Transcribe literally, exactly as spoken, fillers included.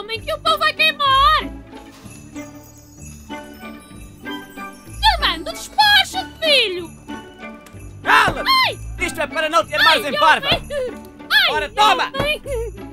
homem, que o pão vai queimar! Comando, despacha-te, filho! Cala! Isto é para não ter mais em parva! Ora, toma! Ai.